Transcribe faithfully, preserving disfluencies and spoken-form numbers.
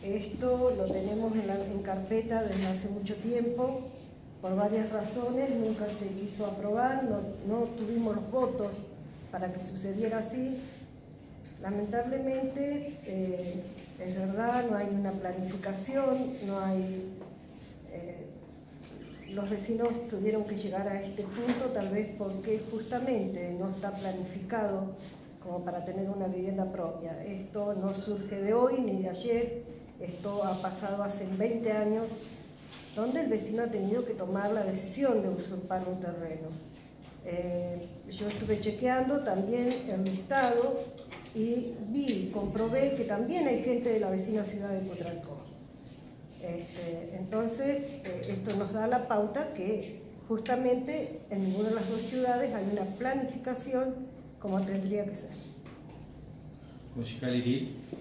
Esto lo tenemos en, la, en carpeta desde hace mucho tiempo, por varias razones, nunca se quiso aprobar, no, no tuvimos los votos para que sucediera así. Lamentablemente, eh, es verdad, no hay una planificación, no hay... Eh, los vecinos tuvieron que llegar a este punto, tal vez porque justamente no está planificado como para tener una vivienda propia. Esto no surge de hoy ni de ayer, esto ha pasado hace veinte años, donde el vecino ha tenido que tomar la decisión de usurpar un terreno. Eh, yo estuve chequeando también el listado y vi, comprobé que también hay gente de la vecina ciudad de Putralcó. Este, entonces, eh, esto nos da la pauta que justamente en ninguna de las dos ciudades hay una planificación como tendría que ser. Concejal Iril.